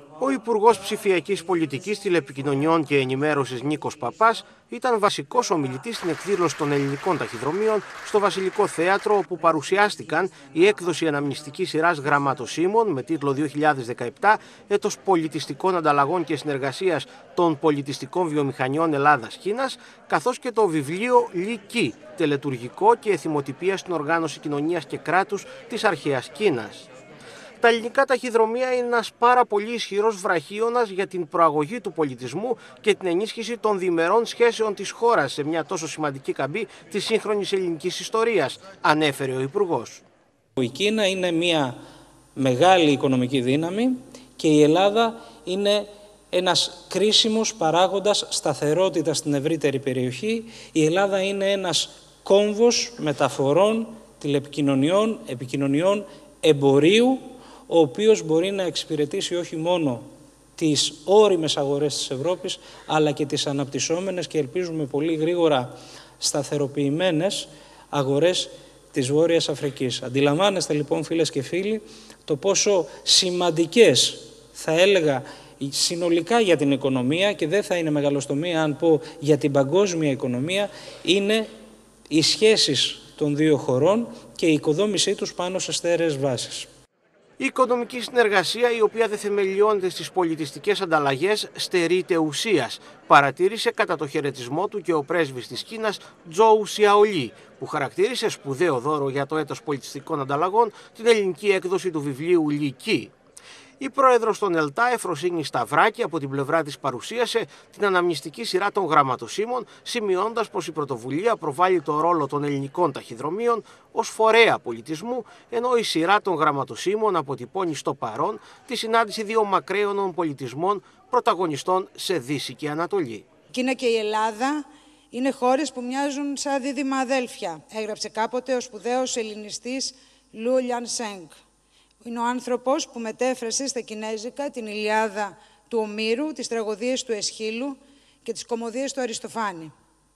Ο Υπουργός Ψηφιακής Πολιτικής, Τηλεπικοινωνιών και Ενημέρωσης Νίκος Παπάς ήταν βασικός ομιλητής στην εκδήλωση των ελληνικών ταχυδρομείων στο Βασιλικό Θέατρο, όπου παρουσιάστηκαν η έκδοση αναμνηστικής σειράς γραμματοσύμων με τίτλο 2017 έτος πολιτιστικών ανταλλαγών και συνεργασίας των πολιτιστικών βιομηχανιών Ελλάδας-Κίνας, καθώς και το βιβλίο Λυκή, τελετουργικό και εθιμοτυπία στην οργάνωση κοινωνίας και κράτους της αρχαίας Κίνας. Τα ελληνικά ταχυδρομεία είναι ένας πάρα πολύ ισχυρός βραχίωνας για την προαγωγή του πολιτισμού και την ενίσχυση των διμερών σχέσεων της χώρας σε μια τόσο σημαντική καμπή της σύγχρονης ελληνικής ιστορίας, ανέφερε ο Υπουργός. Η Κίνα είναι μια μεγάλη οικονομική δύναμη και η Ελλάδα είναι ένας κρίσιμος παράγοντας σταθερότητας στην ευρύτερη περιοχή. Η Ελλάδα είναι ένας κόμβος μεταφορών, τηλεπικοινωνιών, επικοινωνιών, εμπορίου, ο οποίος μπορεί να εξυπηρετήσει όχι μόνο τις ώριμες αγορές της Ευρώπης, αλλά και τις αναπτυσσόμενες και ελπίζουμε πολύ γρήγορα σταθεροποιημένες αγορές της Βόρειας Αφρικής. Αντιλαμβάνεστε λοιπόν, φίλες και φίλοι, το πόσο σημαντικές, θα έλεγα, συνολικά για την οικονομία, και δεν θα είναι μεγαλοστομία αν πω για την παγκόσμια οικονομία, είναι οι σχέσεις των δύο χωρών και η οικοδόμησή τους πάνω σε στέρεες βάσεις. Η οικονομική συνεργασία, η οποία δεν θεμελιώνεται στις πολιτιστικές ανταλλαγές, στερείται ουσίας, παρατήρησε κατά το χαιρετισμό του και ο πρέσβης της Κίνας, Τζόου Σιαολί, που χαρακτήρισε σπουδαίο δώρο για το έτος πολιτιστικών ανταλλαγών την ελληνική έκδοση του βιβλίου Λυκή. Η πρόεδρος των ΕΛΤΑ, Εφροσύνη Σταυράκη, από την πλευρά της παρουσίασε την αναμνηστική σειρά των γραμματοσύμων, σημειώντας πως η πρωτοβουλία προβάλλει το ρόλο των ελληνικών ταχυδρομείων ως φορέα πολιτισμού, ενώ η σειρά των γραμματοσύμων αποτυπώνει στο παρόν τη συνάντηση δύο μακραίωνων πολιτισμών πρωταγωνιστών σε Δύση και Ανατολή. Η Κίνα και η Ελλάδα είναι χώρες που μοιάζουν σαν δίδυμα αδέλφια, έγραψε κάποτε ο σπουδαίος ελληνιστής Λου Λιανσέγκ. Είναι ο άνθρωπος που μετέφρασε στα κινέζικα την Ιλιάδα του Ομήρου, τις τραγωδίες του Εσχύλου και τις κωμωδίες του Αριστοφάνη.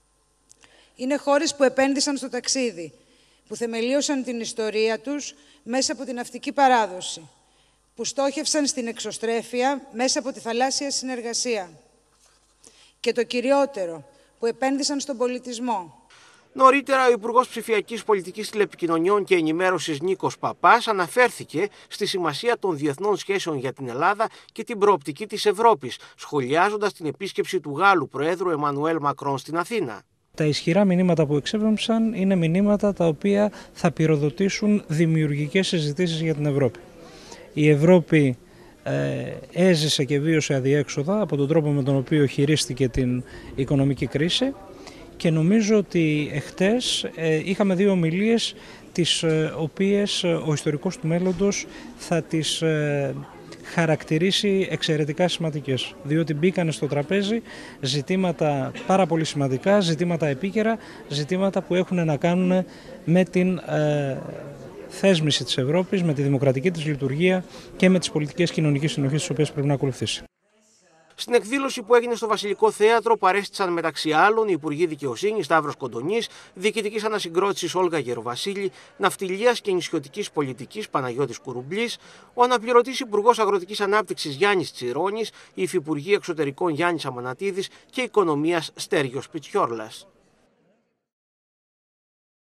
Είναι χώρες που επένδυσαν στο ταξίδι, που θεμελίωσαν την ιστορία τους μέσα από την ναυτική παράδοση, που στόχευσαν στην εξωστρέφεια μέσα από τη θαλάσσια συνεργασία και το κυριότερο, που επένδυσαν στον πολιτισμό. Νωρίτερα, ο Υπουργός Ψηφιακής Πολιτικής, Τηλεπικοινωνιών και Ενημέρωσης Νίκος Παπάς αναφέρθηκε στη σημασία των διεθνών σχέσεων για την Ελλάδα και την προοπτική της Ευρώπης, σχολιάζοντας την επίσκεψη του Γάλλου Προέδρου Εμμανουέλ Μακρόν στην Αθήνα. Τα ισχυρά μηνύματα που εξέπεμψαν είναι μηνύματα τα οποία θα πυροδοτήσουν δημιουργικές συζητήσεις για την Ευρώπη. Η Ευρώπη έζησε και βίωσε αδιέξοδα από τον τρόπο με τον οποίο χειρίστηκε την οικονομική κρίση. Και νομίζω ότι εχθές είχαμε δύο ομιλίες τις οποίες ο ιστορικός του μέλλοντος θα τις χαρακτηρίσει εξαιρετικά σημαντικές. Διότι μπήκανε στο τραπέζι ζητήματα πάρα πολύ σημαντικά, ζητήματα επίκαιρα, ζητήματα που έχουν να κάνουν με την θέσμηση της Ευρώπης, με τη δημοκρατική της λειτουργία και με τις πολιτικές κοινωνικής συνοχής τις οποίες πρέπει να ακολουθήσει. Στην εκδήλωση που έγινε στο Βασιλικό Θέατρο παρέστησαν μεταξύ άλλων οι Υπουργοί Δικαιοσύνης Σταύρος Κοντονής, Διοικητικής Ανασυγκρότησης Όλγα Γεροβασίλη, Ναυτιλίας και Νησιωτικής Πολιτικής Παναγιώτης Κουρουμπλής, ο Αναπληρωτής Υπουργός Αγροτικής Ανάπτυξης Γιάννης Τσιρόνης, οι Υφυπουργοί Εξωτερικών Γιάννης Αμανατίδης και Οικονομίας Στέργιος Πιτσιόρλας.